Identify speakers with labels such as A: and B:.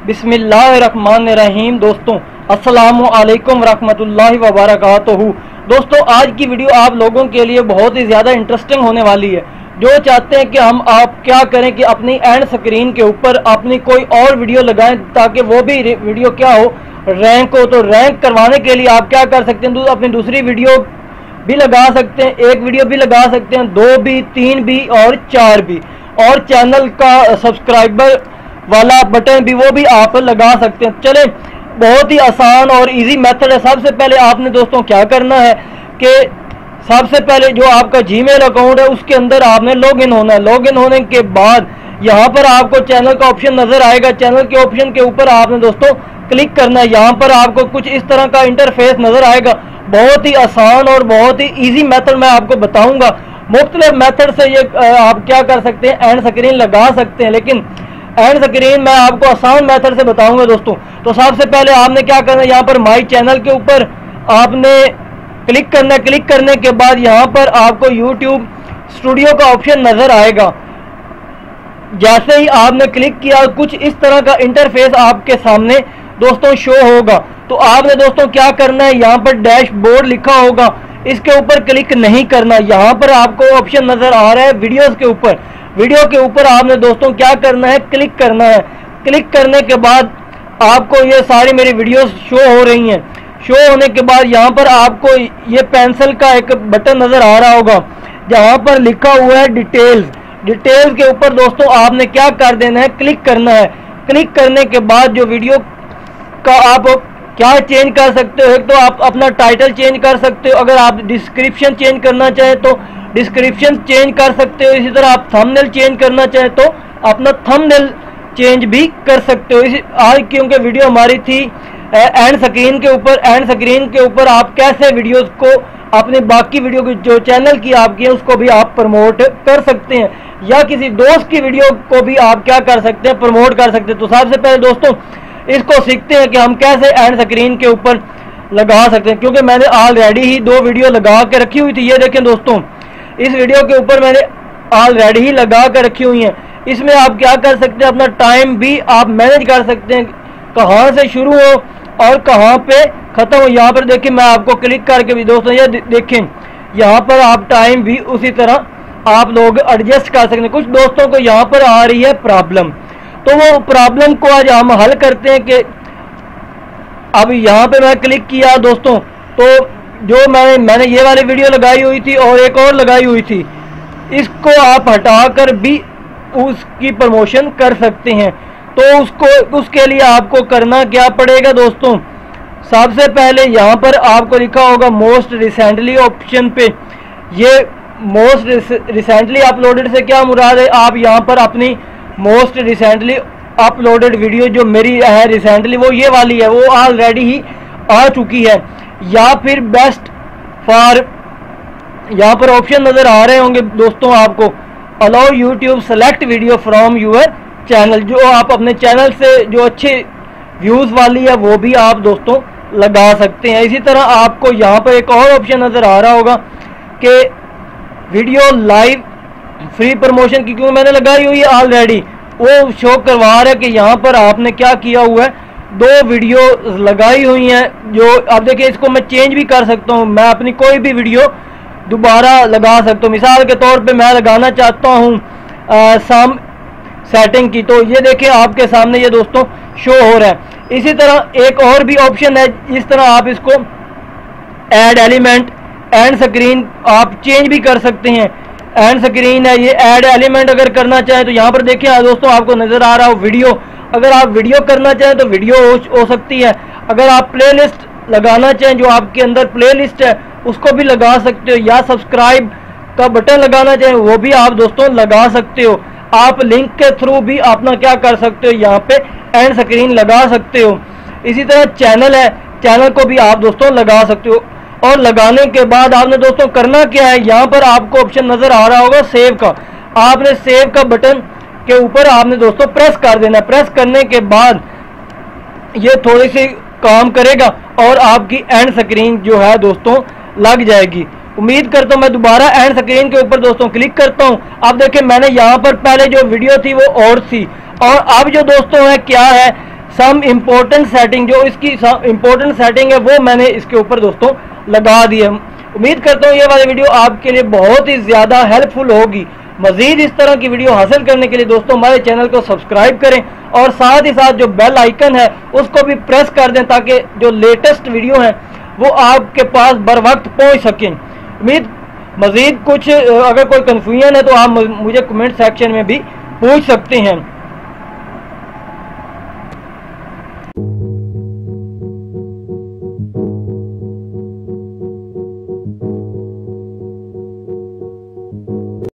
A: बिस्मिल्लाहिर्रहमानिर्रहीम। दोस्तों अस्सलामु अलैकुम रहमतुल्लाहि व बरकातुहू। दोस्तों आज की वीडियो आप लोगों के लिए बहुत ही ज़्यादा इंटरेस्टिंग होने वाली है। जो चाहते हैं कि हम आप क्या करें कि अपनी एंड स्क्रीन के ऊपर अपनी कोई और वीडियो लगाएं ताकि वो भी वीडियो क्या हो, रैंक हो। तो रैंक करवाने के लिए आप क्या कर सकते हैं, अपनी दूसरी वीडियो भी लगा सकते हैं, एक वीडियो भी लगा सकते हैं, 2 भी, 3 भी और 4 भी, और चैनल का सब्सक्राइबर वाला बटन भी वो भी आप लगा सकते हैं। चले, बहुत ही आसान और इजी मेथड है। सबसे पहले आपने दोस्तों क्या करना है कि सबसे पहले जो आपका जीमेल अकाउंट है उसके अंदर आपने लॉगिन होना है। लॉगिन होने के बाद यहाँ पर आपको चैनल का ऑप्शन नजर आएगा। चैनल के ऑप्शन के ऊपर आपने दोस्तों क्लिक करना है। यहाँ पर आपको कुछ इस तरह का इंटरफेस नजर आएगा। बहुत ही आसान और बहुत ही इजी मेथड मैं आपको बताऊंगा। मुख्तलिफ मेथड से ये आप क्या कर सकते हैं, एंड स्क्रीन लगा सकते हैं, लेकिन एंड स्क्रीन मैं आपको आसान मेथड से बताऊंगा दोस्तों। तो सबसे पहले आपने क्या करना है, यहाँ पर माई चैनल के ऊपर आपने क्लिक करना है। क्लिक करने के बाद यहाँ पर आपको यूट्यूब स्टूडियो का ऑप्शन नजर आएगा। जैसे ही आपने क्लिक किया कुछ इस तरह का इंटरफेस आपके सामने दोस्तों शो होगा। तो आपने दोस्तों क्या करना है, यहाँ पर डैशबोर्ड लिखा होगा, इसके ऊपर क्लिक नहीं करना। यहाँ पर आपको ऑप्शन नजर आ रहा है वीडियोस के ऊपर। वीडियो के ऊपर आपने दोस्तों क्या करना है, क्लिक करना है। क्लिक करने के बाद आपको ये सारी मेरी वीडियोस शो हो रही हैं। शो होने के बाद यहाँ पर आपको ये पेंसिल का एक बटन नजर आ रहा होगा जहाँ पर लिखा हुआ है डिटेल्स। डिटेल्स के ऊपर दोस्तों आपने क्या कर देना है, क्लिक करना है। क्लिक करने के बाद जो वीडियो का आप क्या चेंज कर सकते हो, एक तो आप अपना टाइटल चेंज कर सकते हो, अगर आप डिस्क्रिप्शन चेंज करना चाहें तो डिस्क्रिप्शन चेंज कर सकते हो। इसी तरह आप थंबनेल चेंज करना चाहें तो अपना थंबनेल चेंज भी कर सकते हो। आज क्योंकि वीडियो हमारी थी एंड स्क्रीन के ऊपर, एंड स्क्रीन के ऊपर आप कैसे वीडियोस को अपने बाकी वीडियो की जो चैनल की आपकी है उसको भी आप प्रमोट कर सकते हैं, या किसी दोस्त की वीडियो को भी आप क्या कर सकते हैं, प्रमोट कर सकते हैं। तो सबसे पहले दोस्तों इसको सीखते हैं कि हम कैसे एंड स्क्रीन के ऊपर लगा सकते हैं, क्योंकि मैंने ऑलरेडी ही 2 वीडियो लगा के रखी हुई थी। ये देखें दोस्तों, इस वीडियो के ऊपर मैंने ऑलरेडी ही लगा कर रखी हुई हैं। इसमें आप क्या कर सकते हैं, अपना टाइम भी आप मैनेज कर सकते हैं, कहाँ से शुरू हो और कहाँ पे ख़त्म हो। यहाँ पर देखिए, मैं आपको क्लिक करके भी दोस्तों ये देखें, यहाँ पर आप टाइम भी उसी तरह आप लोग एडजस्ट कर सकते हैं। कुछ दोस्तों को यहाँ पर आ रही है प्रॉब्लम, तो वो प्रॉब्लम को आज हम हल करते हैं कि अब यहाँ पे मैं क्लिक किया दोस्तों, तो जो मैंने ये वाली वीडियो लगाई हुई थी और एक और लगाई हुई थी, इसको आप हटाकर भी उसकी प्रमोशन कर सकते हैं। तो उसके लिए आपको करना क्या पड़ेगा दोस्तों, सबसे पहले यहाँ पर आपको लिखा होगा मोस्ट रिसेंटली ऑप्शन पे। ये मोस्ट रिसेंटली अपलोडेड से क्या मुराद है, आप यहाँ पर अपनी मोस्ट रिसेंटली अपलोडेड वीडियो जो मेरी है रिसेंटली वो ये वाली है, वो ऑलरेडी ही आ चुकी है, या फिर बेस्ट फॉर, यहाँ पर ऑप्शन नजर आ रहे होंगे दोस्तों आपको, allow YouTube select video from your channel. जो आप अपने चैनल से जो अच्छे व्यूज वाली है वो भी आप दोस्तों लगा सकते हैं। इसी तरह आपको यहाँ पर एक और ऑप्शन नजर आ रहा होगा कि वीडियो लाइव फ्री प्रमोशन की, क्यों मैंने लगाई हुई है ऑलरेडी, वो शो करवा रहा है कि यहाँ पर आपने क्या किया हुआ है, 2 वीडियो लगाई हुई हैं। जो आप देखिए, इसको मैं चेंज भी कर सकता हूँ, मैं अपनी कोई भी वीडियो दोबारा लगा सकता हूँ। मिसाल के तौर पे मैं लगाना चाहता हूँ सम सेटिंग की, तो ये देखिए आपके सामने ये दोस्तों शो हो रहा है। इसी तरह एक और भी ऑप्शन है, इस तरह आप इसको ऐड एलिमेंट, एंड स्क्रीन आप चेंज भी कर सकते हैं। एंड स्क्रीन है ये, ऐड एलिमेंट अगर करना चाहें तो यहाँ पर देखिए दोस्तों आपको नजर आ रहा हो वीडियो। अगर आप वीडियो करना चाहें तो वीडियो हो सकती है। अगर आप प्लेलिस्ट लगाना चाहें, जो आपके अंदर प्लेलिस्ट है उसको भी लगा सकते हो, या सब्सक्राइब का बटन लगाना चाहें वो भी आप दोस्तों लगा सकते हो। आप लिंक के थ्रू भी अपना क्या कर सकते हो, यहाँ पे एंड स्क्रीन लगा सकते हो। इसी तरह चैनल है, चैनल को भी आप दोस्तों लगा सकते हो। और लगाने के बाद आपने दोस्तों करना क्या है, यहाँ पर आपको ऑप्शन नजर आ रहा होगा सेव का, आपने सेव का बटन के ऊपर आपने दोस्तों प्रेस कर देना। प्रेस करने के बाद ये थोड़ी सी काम करेगा और आपकी एंड स्क्रीन जो है दोस्तों लग जाएगी। उम्मीद करता हूँ। मैं दोबारा एंड स्क्रीन के ऊपर दोस्तों क्लिक करता हूँ। अब देखिए मैंने यहाँ पर पहले जो वीडियो थी वो और थी, और अब जो दोस्तों है क्या है, सम इम्पोर्टेंट सेटिंग, जो इसकी इम्पोर्टेंट सेटिंग है वो मैंने इसके ऊपर दोस्तों लगा दी है। उम्मीद करता हूँ ये वाली वीडियो आपके लिए बहुत ही ज़्यादा हेल्पफुल होगी। मज़ीद इस तरह की वीडियो हासिल करने के लिए दोस्तों हमारे चैनल को सब्सक्राइब करें और साथ ही साथ जो बेल आइकन है उसको भी प्रेस कर दें ताकि जो लेटेस्ट वीडियो है वो आपके पास बर वक्त पहुँच सकें। उम्मीद मज़ीद कुछ अगर कोई कन्फ्यूजन है तो आप मुझे कमेंट सेक्शन में भी पूछ सकते हैं।